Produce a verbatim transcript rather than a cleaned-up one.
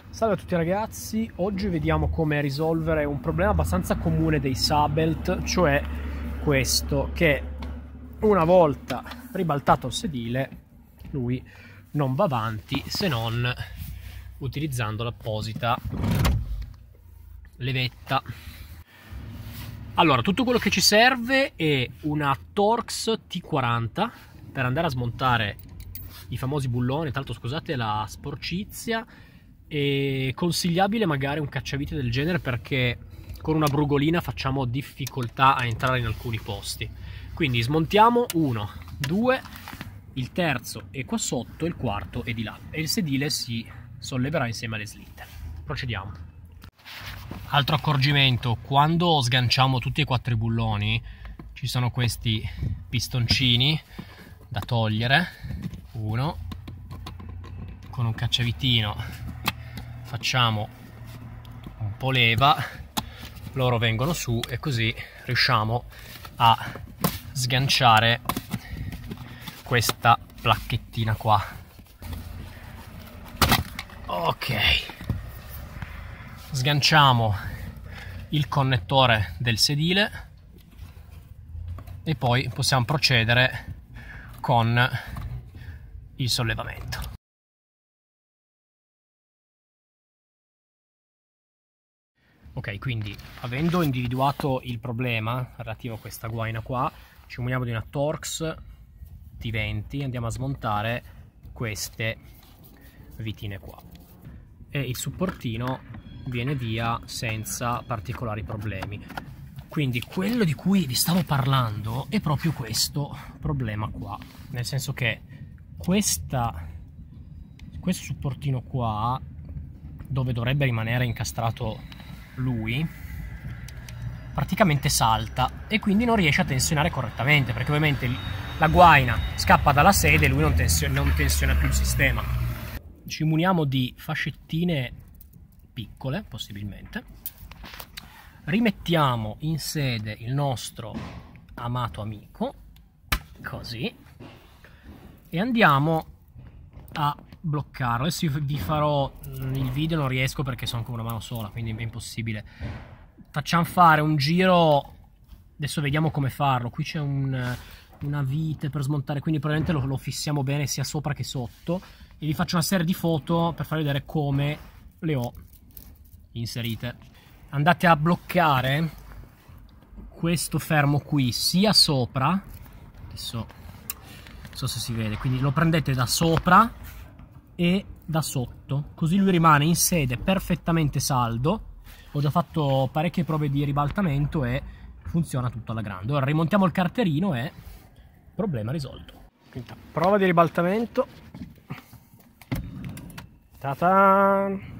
Salve a tutti ragazzi, oggi vediamo come risolvere un problema abbastanza comune dei Sabelt, cioè questo, che una volta ribaltato il sedile lui non va avanti se non utilizzando l'apposita levetta. Allora, tutto quello che ci serve è una Torx T quaranta per andare a smontare i famosi bulloni. Tanto scusate la sporcizia, è consigliabile magari un cacciavite del genere perché con una brugolina facciamo difficoltà a entrare in alcuni posti. Quindi smontiamo uno, due, il terzo è qua sotto, il quarto è di là e il sedile si solleverà insieme alle slitte. Procediamo. Altro accorgimento: quando sganciamo tutti e quattro i bulloni ci sono questi pistoncini da togliere. Uno, con un cacciavitino facciamo un po' leva, loro vengono su e così riusciamo a sganciare questa placchettina qua. Ok, sganciamo il connettore del sedile e poi possiamo procedere con il sollevamento. Ok, quindi avendo individuato il problema relativo a questa guaina qua, ci muniamo di una Torx T venti e andiamo a smontare queste vitine qua e il supportino viene via senza particolari problemi. Quindi quello di cui vi stavo parlando è proprio questo problema qua, nel senso che questa, questo supportino qua, dove dovrebbe rimanere incastrato lui, praticamente salta e quindi non riesce a tensionare correttamente, perché ovviamente la guaina scappa dalla sede e lui non, tensiona, non tensiona più il sistema. Ci muniamo di fascettine piccole, possibilmente. Rimettiamo in sede il nostro amato amico, così, e andiamo a bloccarlo. Adesso vi farò il video, non riesco perché sono con una mano sola, quindi è impossibile. Facciamo fare un giro, adesso vediamo come farlo. Qui c'è un, una vite per smontare, quindi probabilmente lo, lo fissiamo bene sia sopra che sotto e vi faccio una serie di foto per farvi vedere come le ho inserite. Andate a bloccare questo fermo qui sia sopra, adesso non so se si vede, quindi lo prendete da sopra e da sotto, così lui rimane in sede perfettamente saldo. Ho già fatto parecchie prove di ribaltamento e funziona tutto alla grande. Ora rimontiamo il carterino e problema risolto. Quinta prova di ribaltamento. Ta-ta!